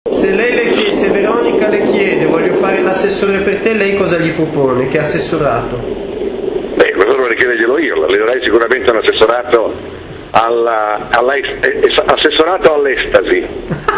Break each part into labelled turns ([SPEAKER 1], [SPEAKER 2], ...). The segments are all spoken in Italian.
[SPEAKER 1] Se Veronica le chiede voglio fare l'assessore per te, lei cosa gli propone? Che assessorato?
[SPEAKER 2] Questo dovrei chiederglielo io, le darei sicuramente un assessorato assessorato all'estasi.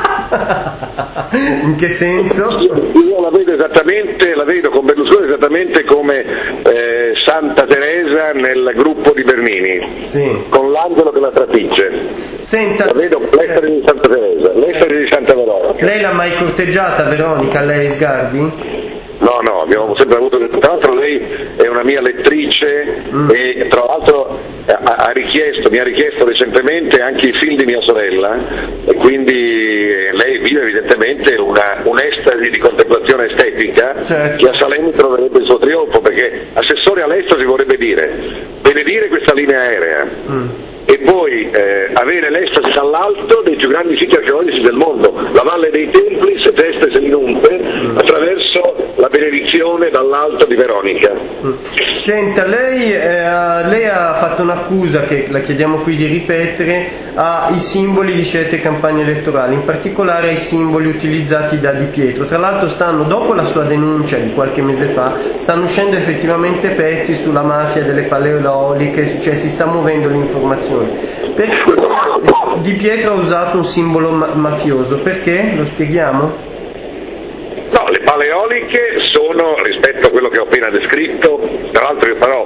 [SPEAKER 1] In che senso?
[SPEAKER 2] Io la vedo con Berlusconi esattamente come Santa Teresa nel gruppo di Bernini,
[SPEAKER 1] sì,
[SPEAKER 2] con l'angelo che la trafigge.
[SPEAKER 1] Senta,
[SPEAKER 2] la vedo l'estasi di Santa Teresa, l'estasi di Santa Veronica.
[SPEAKER 1] Lei l'ha mai corteggiata Veronica, lei Sgarbi?
[SPEAKER 2] No, abbiamo sempre avuto, tra l'altro lei è una mia lettrice e tra l'altro mi ha richiesto recentemente anche i film di mia sorella e quindi lei vive evidentemente un'estasi di contemplazione estetica, certo, che a Salemi troverebbe il suo trionfo, perché assessore all'estasi vorrebbe dire benedire questa linea aerea e poi avere l'estasi dall'alto dei più grandi siti archeologici del mondo, la Valle dei Templi, Segeste e Selinunte, attraverso la benedizione dall'alto di Veronica.
[SPEAKER 1] Senta, lei ha fatto un'accusa che la chiediamo qui di ripetere ai simboli di certe campagne elettorali, in particolare ai simboli utilizzati da Di Pietro. Tra l'altro dopo la sua denuncia di qualche mese fa, stanno uscendo effettivamente pezzi sulla mafia delle paleoliche, cioè si sta muovendo l'informazione. Perché Di Pietro ha usato un simbolo mafioso? Perché? Lo spieghiamo?
[SPEAKER 2] No, le paleoliche sono, rispetto a quello che ho appena descritto, tra l'altro io farò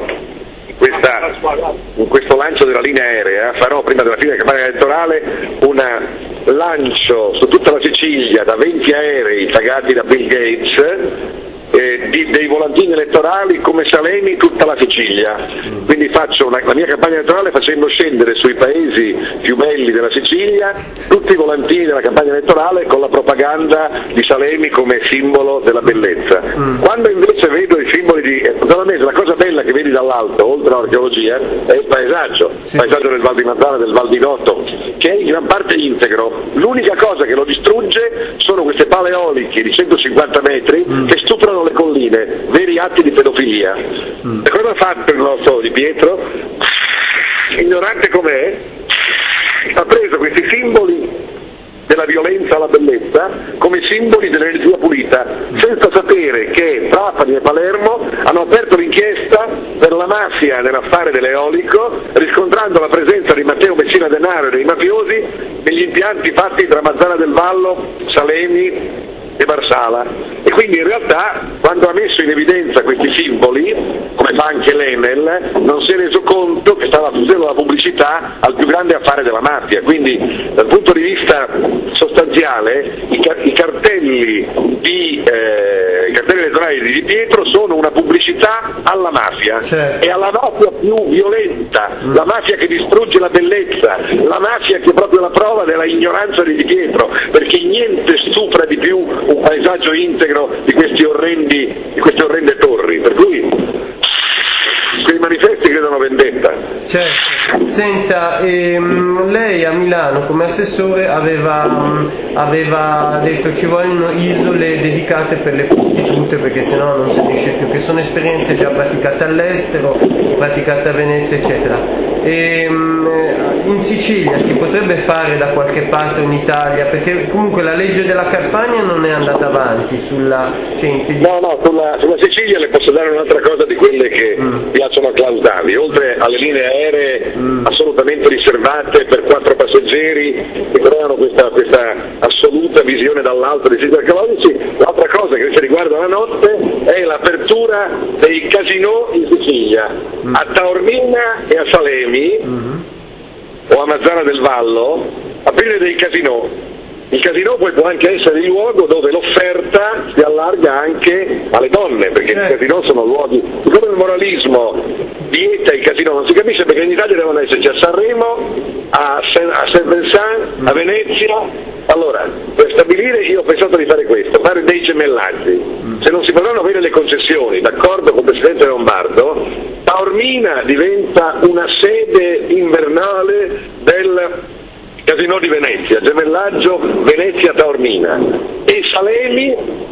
[SPEAKER 2] in questo lancio della linea aerea, farò prima della fine della campagna elettorale un lancio su tutta la Sicilia da 20 aerei pagati da Bill Gates, dei volantini elettorali come Salemi tutta la Sicilia, quindi faccio la mia campagna elettorale facendo scendere sui paesi più belli della Sicilia tutti i volantini della campagna elettorale con la propaganda di Salemi come simbolo della bellezza. Quando invece vedo i simboli la cosa bella che vedi dall'alto, oltre all'archeologia, è il paesaggio, il paesaggio del Val di Mazzara, del Val di Noto, che è in gran parte integro. L'unica cosa che lo distrugge sono queste paleoliche di 150 metri che stuprano le colline, veri atti di pedofilia. E cosa ha fatto il nostro Di Pietro? Ignorante com'è, ha preso questi simboli della violenza alla bellezza come simboli dell'energia pulita, senza sapere che Trapani e Palermo hanno aperto l'inchiesta per la mafia nell'affare dell'eolico, riscontrando la presenza di Matteo Messina Denaro e dei mafiosi negli impianti fatti tra Mazzara del Vallo, Salemi e Marsala. E quindi in realtà quando ha messo in evidenza questi simboli, come fa anche l'Enel, non si è reso conto che stava facendo la pubblicità al più grande affare della mafia. Quindi dal punto di vista sostanziale i cartelli elettorali di Di Pietro sono una pubblicità alla mafia, certo, e alla mafia più violenta, la mafia che distrugge la bellezza, la mafia che è proprio la prova della ignoranza di Di Pietro, perché niente stupra di più un paesaggio integro di queste orrende torri, per cui quei manifesti credono vendetta.
[SPEAKER 1] Certo. Senta, lei a Milano come assessore aveva detto ci vogliono isole dedicate per le prostitute perché sennò non si riesce più, che sono esperienze già praticate all'estero, praticate a Venezia eccetera. In Sicilia si potrebbe fare da qualche parte in Italia, perché comunque la legge della Carfagna non è andata avanti sulla
[SPEAKER 2] Sicilia le posso dare un'altra cosa di quelle che piacciono a Klaus Davi, oltre alle linee aeree assolutamente riservate per 4 passeggeri che creano questa assoluta visione dall'alto dei siti archeologici. L'altra cosa che riguarda la notte è l'apertura dei casinò in Sicilia, a Taormina e a Salemi o a Mazzara del Vallo, aprire dei casinò. Il casino poi può anche essere il luogo dove l'offerta si allarga anche alle donne, perché i casinò sono luoghi, siccome il moralismo vieta il casino, non si capisce perché in Italia devono esserci a Sanremo, a Saint-Vincent, a Venezia. Allora, per stabilire io ho pensato di fare questo, fare dei gemellaggi. Se non si potranno avere le concessioni, d'accordo con il Presidente Lombardo, Taormina diventa una sede invernale del Casino di Venezia, gemellaggio Venezia-Taormina, e Salemi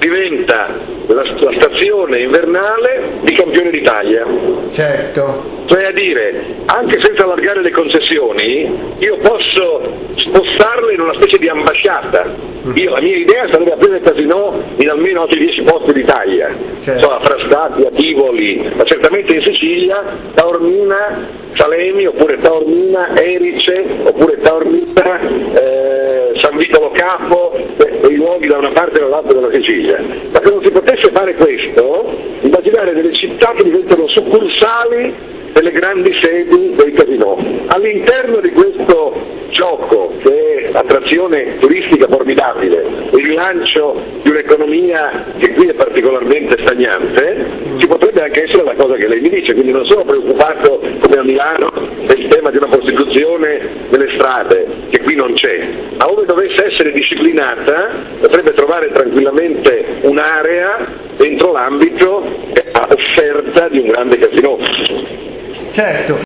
[SPEAKER 2] diventa la stazione invernale di campione d'Italia.
[SPEAKER 1] Certo.
[SPEAKER 2] Cioè a dire, anche senza allargare le concessioni, io posso spostarle in una specie di ambasciata. La mia idea sarebbe aprire il casino in almeno altri 10 posti d'Italia,
[SPEAKER 1] certo.
[SPEAKER 2] a Frascati, a Tivoli, ma certamente in Sicilia, Taormina, Salemi, oppure Taormina, Erice, oppure Taormina, San Vito Lo Capo, i luoghi da una parte e dall'altra della Sicilia. Ma se non si potesse fare questo, immaginare delle città che diventano succursali delle grandi sedi dei casinò. All'interno di questo gioco, che è attrazione turistica formidabile, il rilancio di un'economia che qui è particolarmente stagnante, ci potrebbe anche essere la cosa che lei mi dice, quindi non sono preoccupato come a Milano del tema di una prostituzione delle strade, che qui non c'è, ma ove dovesse essere disciplinata potrebbe trovare tranquillamente un'area dentro l'ambito a offerta di un grande casino.
[SPEAKER 1] Certo.